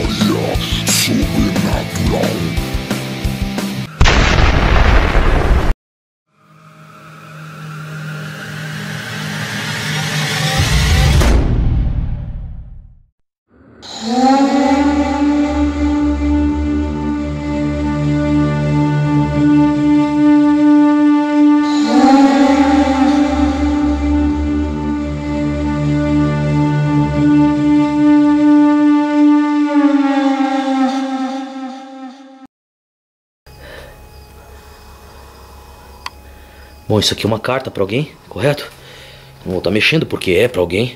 memória sobrenatural. Bom, isso aqui é uma carta pra alguém, correto? Não vou estar mexendo porque é pra alguém.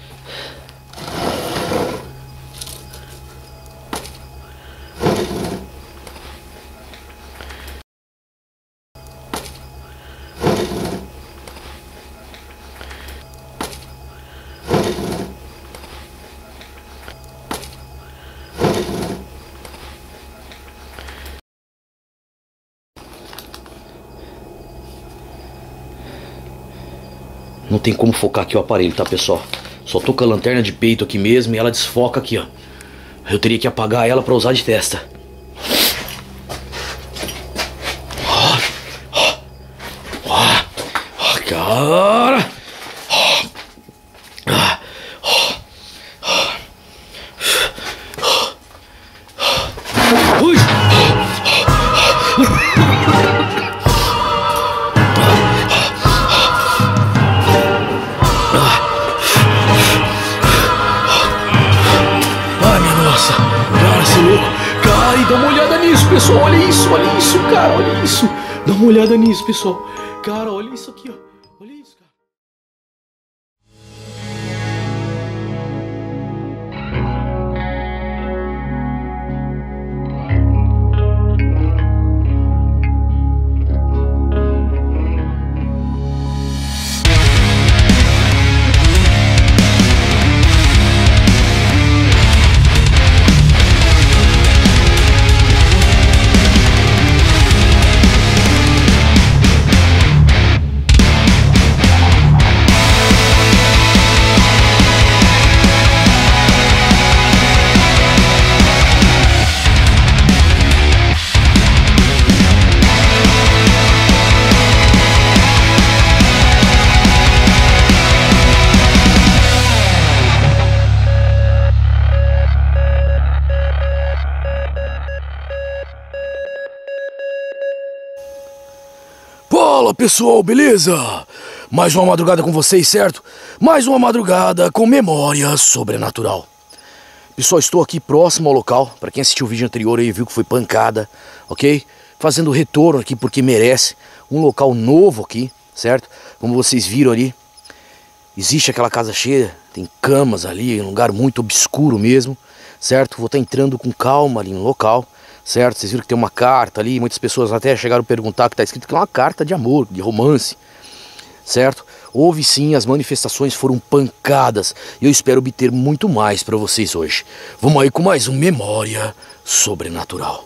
Não tem como focar aqui o aparelho, tá, pessoal? Só tô com a lanterna de peito aqui mesmo e ela desfoca aqui, ó. Eu teria que apagar ela pra usar de testa. Cara! Ui! Ai, minha nossa! Cara, esse louco! Cara, e dá uma olhada nisso, pessoal! Olha isso, cara! Olha isso! Dá uma olhada nisso, pessoal! Cara, olha isso aqui, ó! Olha isso, cara! Fala, pessoal, beleza? Mais uma madrugada com vocês, certo? Mais uma madrugada com memória sobrenatural. Pessoal, estou aqui próximo ao local. Para quem assistiu o vídeo anterior aí viu que foi pancada, ok? Fazendo retorno aqui porque merece. Um local novo aqui, certo? Como vocês viram ali, existe aquela casa cheia, tem camas ali, um lugar muito obscuro mesmo, certo? Vou estar entrando com calma ali no local, certo? Vocês viram que tem uma carta ali, muitas pessoas até chegaram a perguntar que está escrito que é uma carta de amor, de romance, certo? Houve sim, as manifestações foram pancadas e eu espero obter muito mais para vocês hoje. Vamos aí com mais um Memória Sobrenatural.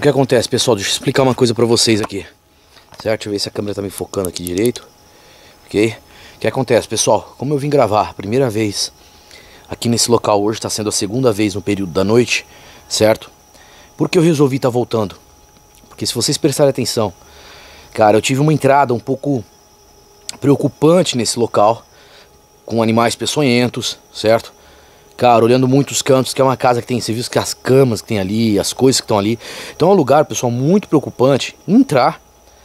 que acontece, pessoal? Deixa eu explicar uma coisa pra vocês aqui. Certo? Deixa eu ver se a câmera tá me focando aqui direito. Ok? O que acontece, pessoal? Como eu vim gravar a primeira vez aqui nesse local hoje, tá sendo a segunda vez no período da noite, certo? Por que eu resolvi estar voltando? Porque se vocês prestarem atenção, cara, eu tive uma entrada um pouco preocupante nesse local, com animais peçonhentos, certo? Cara, olhando muitos cantos, que é uma casa que tem serviço, que as camas que tem ali, as coisas que estão ali. Então é um lugar, pessoal, muito preocupante entrar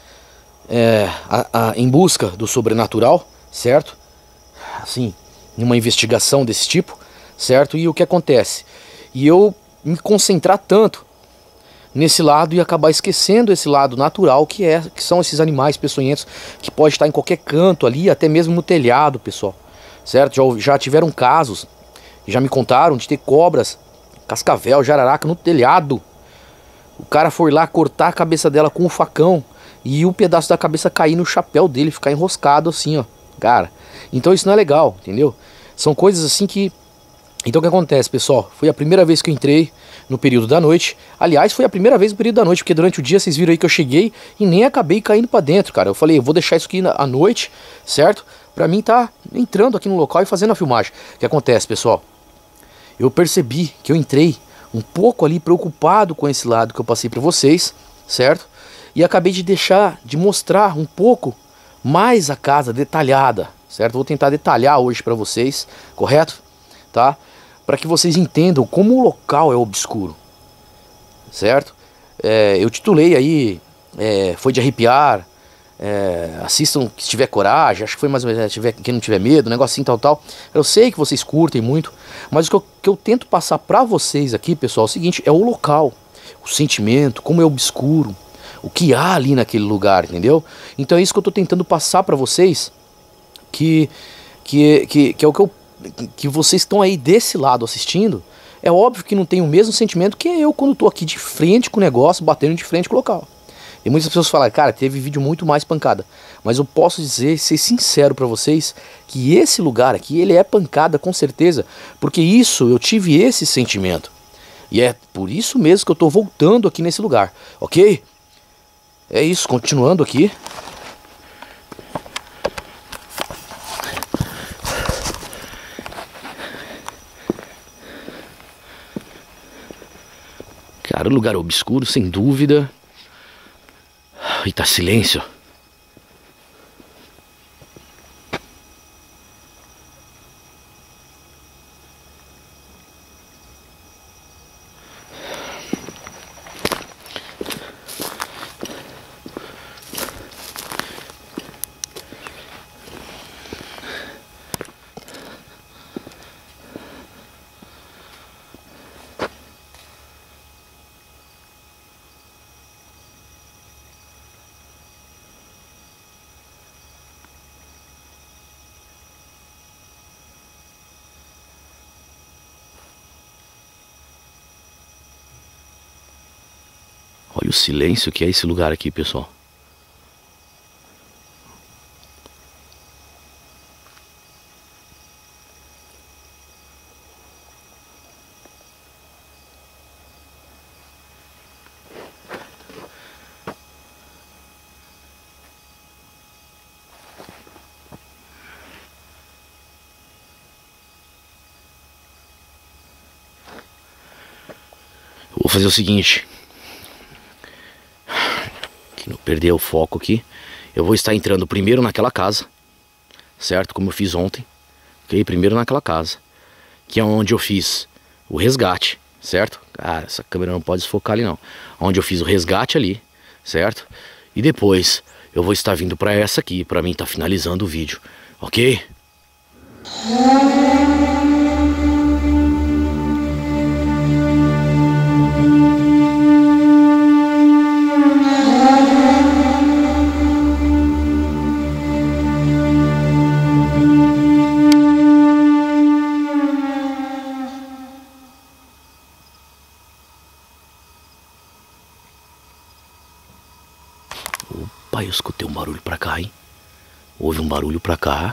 em busca do sobrenatural, certo? Assim, numa investigação desse tipo, certo? E o que acontece? E eu me concentrar tanto nesse lado e acabar esquecendo esse lado natural que são esses animais peçonhentos que pode estar em qualquer canto ali, até mesmo no telhado, pessoal, certo? Já tiveram casos, já me contaram de ter cobras, cascavel, jararaca no telhado. O cara foi lá cortar a cabeça dela com um facão e o pedaço da cabeça cair no chapéu dele, ficar enroscado assim, ó, cara. Então isso não é legal, entendeu? São coisas assim que... Então o que acontece, pessoal? Foi a primeira vez que eu entrei no período da noite. Aliás, foi a primeira vez no período da noite, porque durante o dia vocês viram aí que eu cheguei e nem acabei caindo pra dentro, cara. Eu falei, eu vou deixar isso aqui à noite, certo? Pra mim tá entrando aqui no local e fazendo a filmagem. O que acontece, pessoal? Eu percebi que eu entrei um pouco ali preocupado com esse lado que eu passei pra vocês, certo? E acabei de mostrar um pouco mais a casa detalhada, certo? Vou tentar detalhar hoje pra vocês, correto? Tá? Para que vocês entendam como o local é obscuro, certo? Eu titulei aí, foi de arrepiar, assistam se tiver coragem, acho que foi mais ou menos, quem não tiver medo, negocinho tal. Eu sei que vocês curtem muito, mas o que eu tento passar para vocês aqui, pessoal, é o seguinte, é o local, o sentimento, como é obscuro, o que há ali naquele lugar, entendeu? Então é isso que eu tô tentando passar para vocês, que é o que vocês estão aí desse lado assistindo. É óbvio que não tem o mesmo sentimento que eu quando tô aqui de frente com o negócio, batendo de frente com o local. E muitas pessoas falam, cara, teve vídeo muito mais pancada. Mas eu posso dizer, ser sincero pra vocês, que esse lugar aqui, ele é pancada com certeza. Porque eu tive esse sentimento. E é por isso mesmo que eu tô voltando aqui nesse lugar, ok? É isso, continuando aqui. Cara, o lugar obscuro, sem dúvida. E tá silêncio. Olha o silêncio que é esse lugar aqui, pessoal. Vou fazer o seguinte, que não perder o foco aqui. Eu vou estar entrando primeiro naquela casa, certo? Como eu fiz ontem, ok? Primeiro naquela casa, que é onde eu fiz o resgate, certo? Cara, essa câmera não pode desfocar ali não. Onde eu fiz o resgate ali, certo? E depois eu vou estar vindo para essa aqui, para mim estar finalizando o vídeo, ok? Opa, eu escutei um barulho pra cá, hein? Houve um barulho pra cá.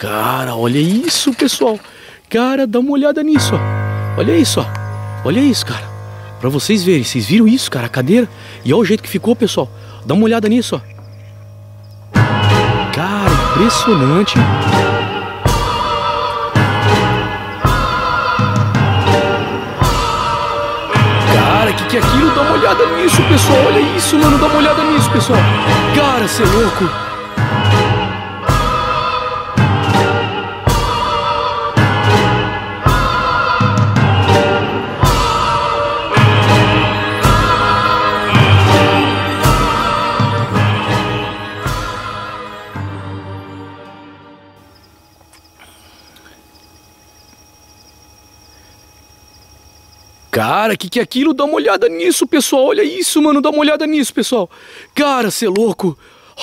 Cara, olha isso, pessoal. Cara, dá uma olhada nisso, ó. Olha isso, ó. Olha isso, cara. Pra vocês verem. Vocês viram isso, cara? A cadeira. E olha o jeito que ficou, pessoal. Dá uma olhada nisso, ó. Cara, impressionante. Cara, que é aquilo? Dá uma olhada nisso, pessoal. Olha isso, mano. Dá uma olhada nisso, pessoal. Cara, cê é louco. Cara, que é aquilo? Dá uma olhada nisso, pessoal. Olha isso, mano. Dá uma olhada nisso, pessoal. Cara, cê é louco.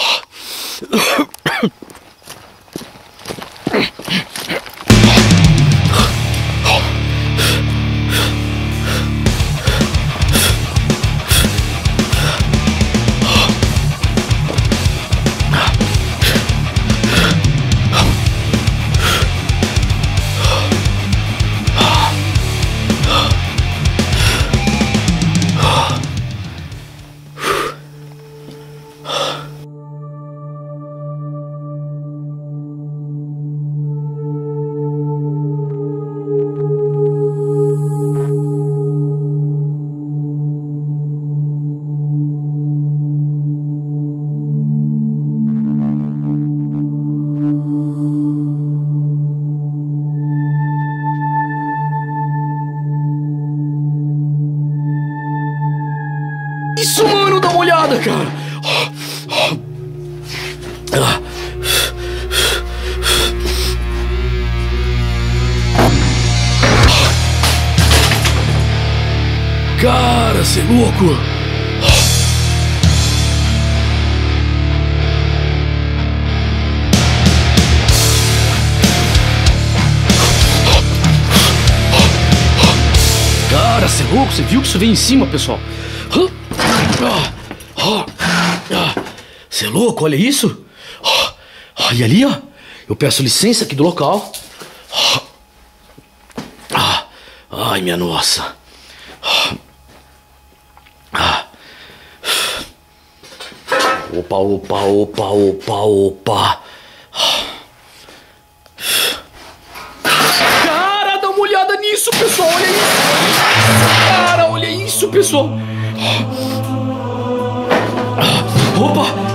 Isso, mano, dá uma olhada, cara. Cara, cê é louco. Cara, cê é louco. Você viu que isso veio em cima, pessoal? Você é louco, olha isso. E ali, ó, eu peço licença aqui do local. Ai, minha nossa. Opa, opa, opa, opa, opa. Cara, dá uma olhada nisso, pessoal. Olha isso. Cara, olha isso, pessoal. Opa!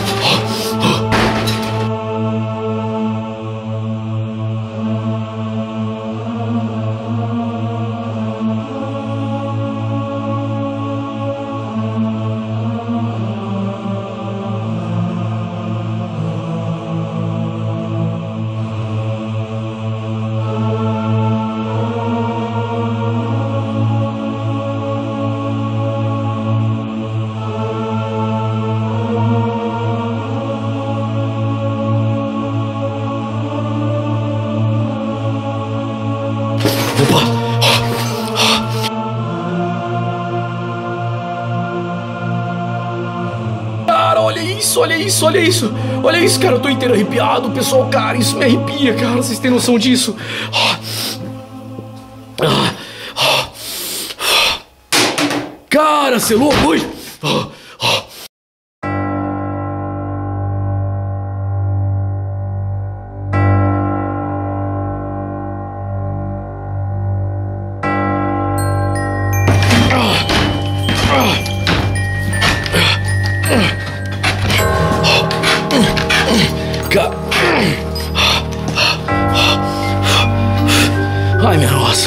Cara, olha isso, olha isso, olha isso. Olha isso, cara, eu tô inteiro arrepiado, pessoal. Cara, isso me arrepia, cara. Vocês têm noção disso? Cara, cê é louco? Oi. Ai, minha nossa.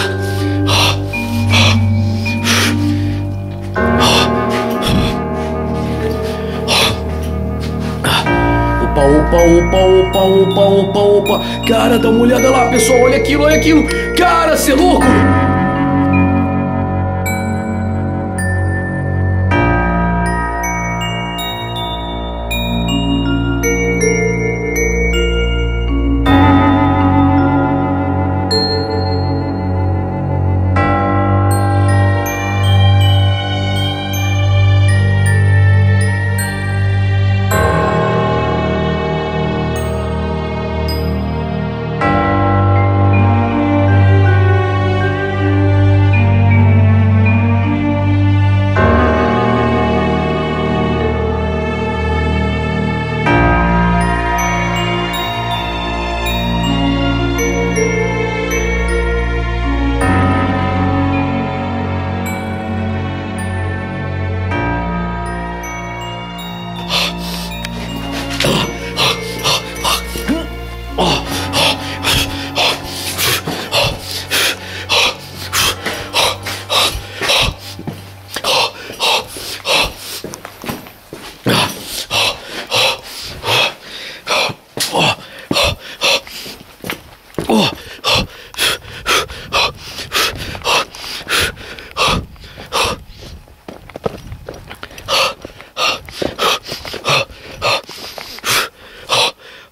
Opa, opa, opa, opa, opa, opa, opa. Cara, dá uma olhada lá, pessoal. Olha aquilo, olha aquilo. Cara, cê é louco?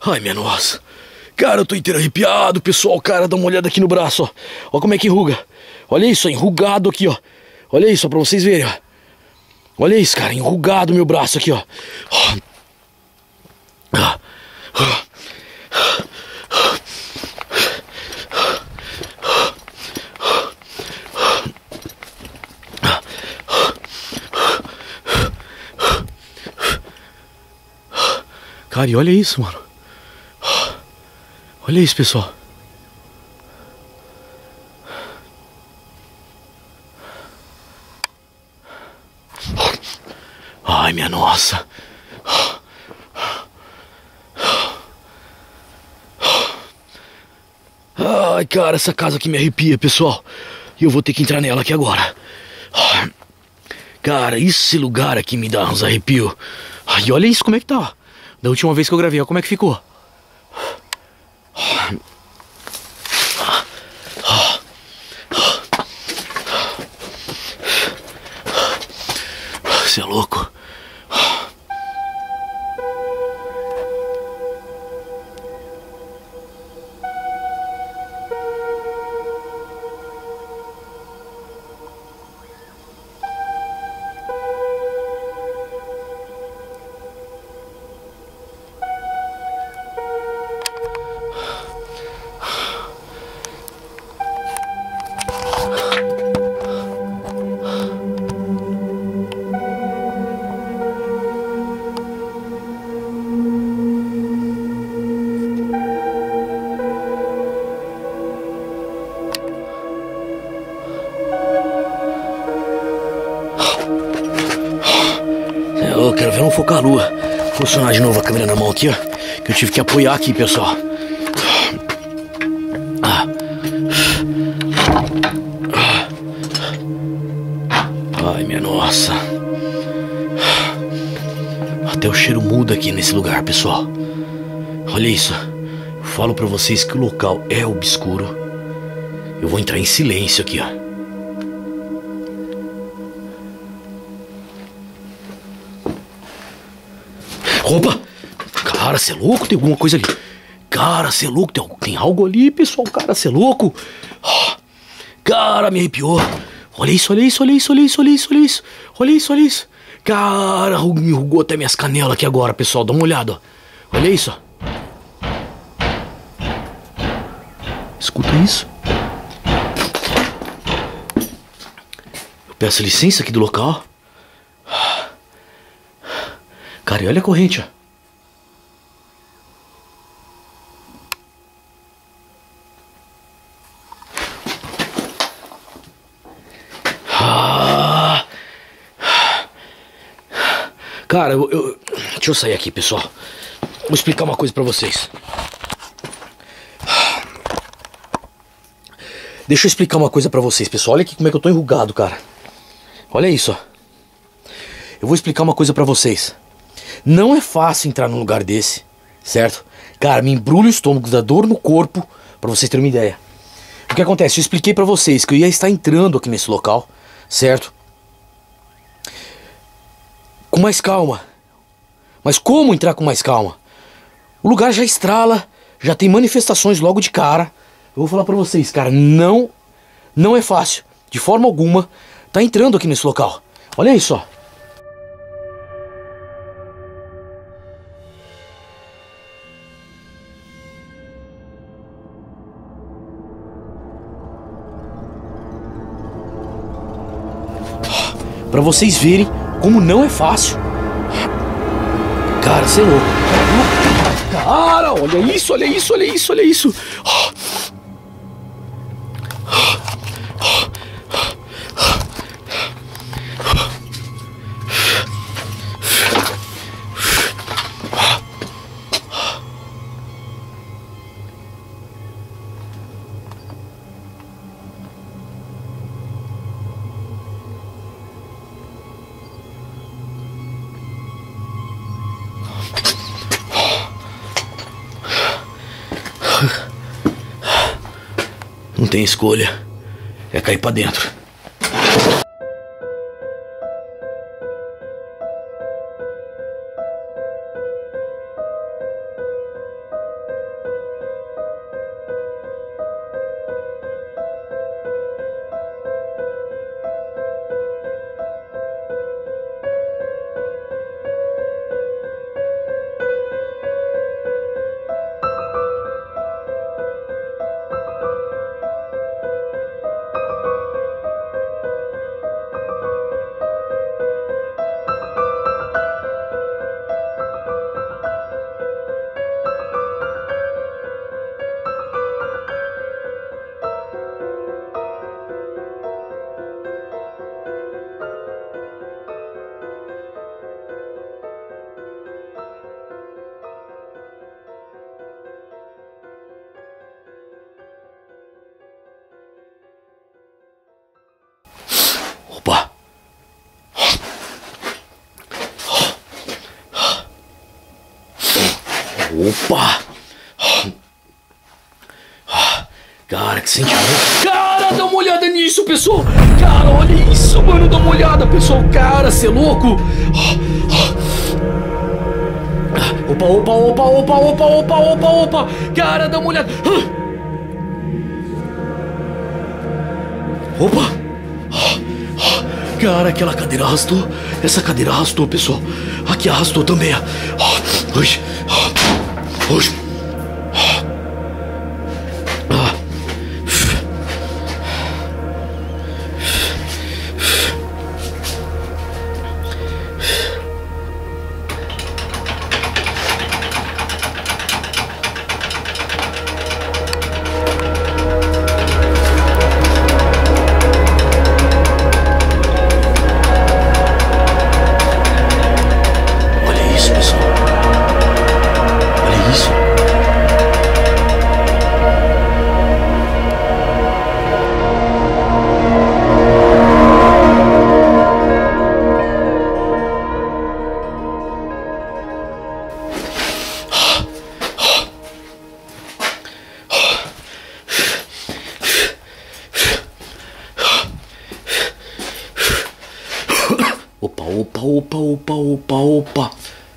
Ai, minha nossa. Cara, eu tô inteiro arrepiado, pessoal. Cara, dá uma olhada aqui no braço, ó. Ó como é que enruga. Olha isso, ó, enrugado aqui, ó. Olha isso, ó, pra vocês verem, ó. Olha isso, cara, enrugado meu braço aqui, ó. Cara, e olha isso, mano. Olha isso, pessoal. Ai, minha nossa. Ai, cara, essa casa aqui me arrepia, pessoal. E eu vou ter que entrar nela aqui agora. Cara, esse lugar aqui me dá uns arrepios. E olha isso, como é que tá. Da última vez que eu gravei, olha como é que ficou. Você é louco. Eu quero ver não focar a lua. Funcionar de novo a câmera na mão aqui, ó. Que eu tive que apoiar aqui, pessoal. Ai, minha nossa. Até o cheiro muda aqui nesse lugar, pessoal. Olha isso. Eu falo pra vocês que o local é obscuro. Eu vou entrar em silêncio aqui, ó. Opa! Cara, cê é louco? Tem alguma coisa ali. Cara, cê é louco? Tem algo ali, pessoal. Cara, cê é louco? Cara, me arrepiou. Olha isso, olha isso, olha isso, olha isso, olha isso, olha isso. Olha isso, olha isso. Cara, me enrugou até minhas canelas aqui agora, pessoal. Dá uma olhada, ó. Olha isso, ó. Escuta isso. Eu peço licença aqui do local. Cara, e olha a corrente, ó. Cara, deixa eu sair aqui, pessoal. Vou explicar uma coisa pra vocês. Deixa eu explicar uma coisa pra vocês, pessoal. Olha aqui como é que eu tô enrugado, cara. Olha isso, ó. Eu vou explicar uma coisa pra vocês. Não é fácil entrar num lugar desse, certo? Cara, me embrulha o estômago, dá dor no corpo, pra vocês terem uma ideia. O que acontece? Eu expliquei pra vocês que eu ia estar entrando aqui nesse local, certo? Com mais calma. Mas como entrar com mais calma? O lugar já estrala, já tem manifestações logo de cara. Eu vou falar pra vocês, cara, não é fácil, de forma alguma, tá entrando aqui nesse local. Olha isso, ó. Pra vocês verem como não é fácil. Cara, você é louco. Cara, olha isso, olha isso, olha isso, olha isso. Não tem escolha. É cair pra dentro. Opa! Cara, que sentimento. Cara, dá uma olhada nisso, pessoal. Cara, olha isso, mano. Dá uma olhada, pessoal. Cara, cê é louco. Opa, opa, opa, opa, opa, opa, opa, opa. Cara, dá uma olhada. Opa. Cara, aquela cadeira arrastou. Essa cadeira arrastou, pessoal. Aqui arrastou também. Ui. Ui. Opa, opa, opa, opa, opa.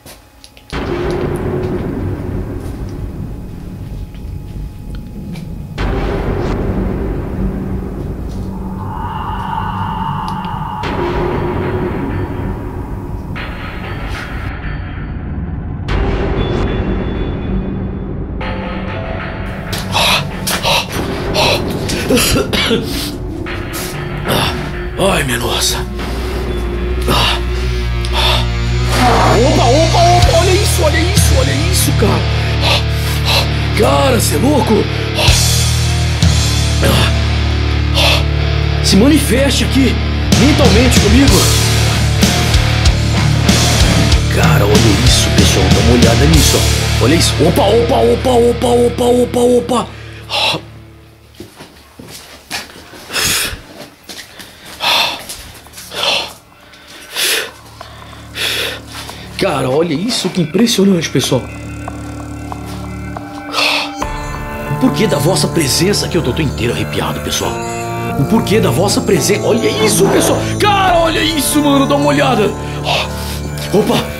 Ai, minha nossa. Opa, opa, opa, olha isso, cara. Cara, você é louco? Se manifeste aqui, mentalmente comigo. Cara, olha isso, pessoal, dá uma olhada nisso, ó. Olha isso, opa, opa, opa, opa, opa, opa, opa. Cara, olha isso, que impressionante, pessoal. O porquê da vossa presença aqui, eu tô inteiro arrepiado, pessoal. O porquê da vossa presença, olha isso, pessoal. Cara, olha isso, mano, dá uma olhada. Opa.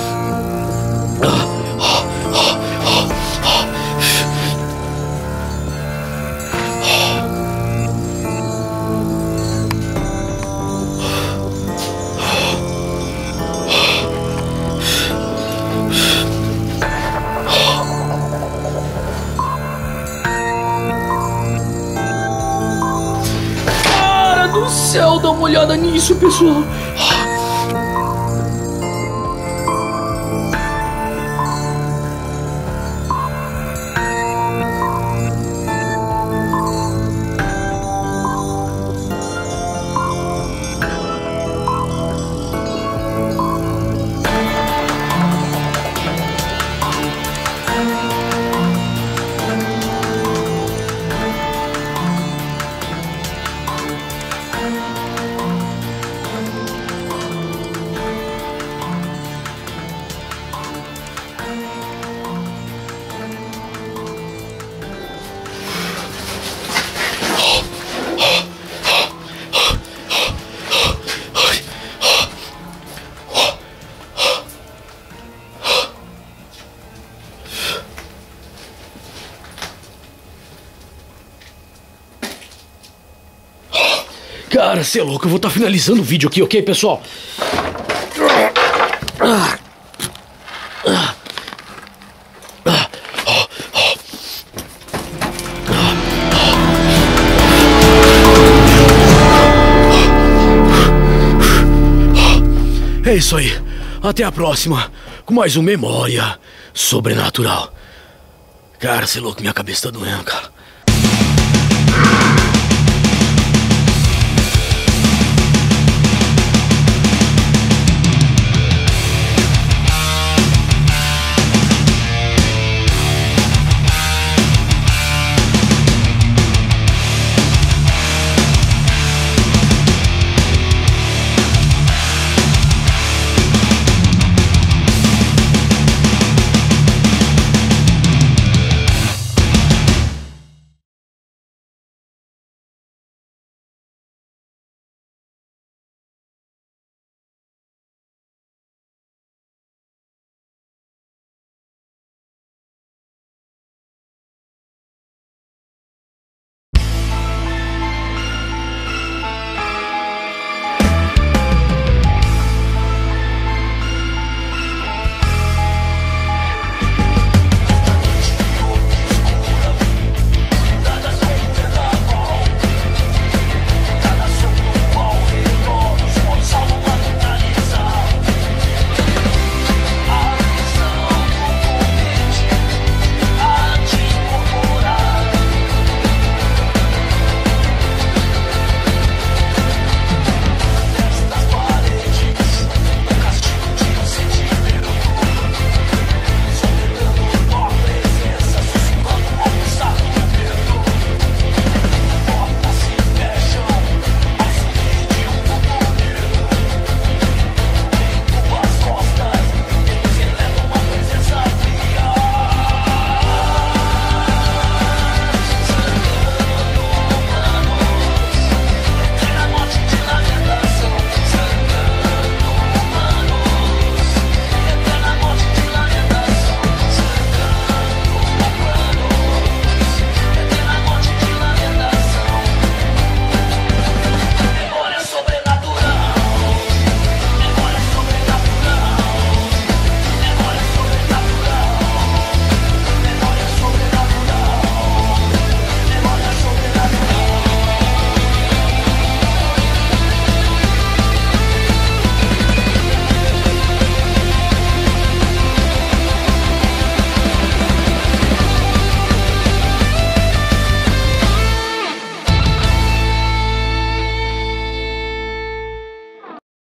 Do céu, dá uma olhada nisso, pessoal. Cara, cê é louco, eu vou estar finalizando o vídeo aqui, ok, pessoal? É isso aí. Até a próxima com mais um Memória Sobrenatural. Cara, cê é louco, minha cabeça tá doendo, cara.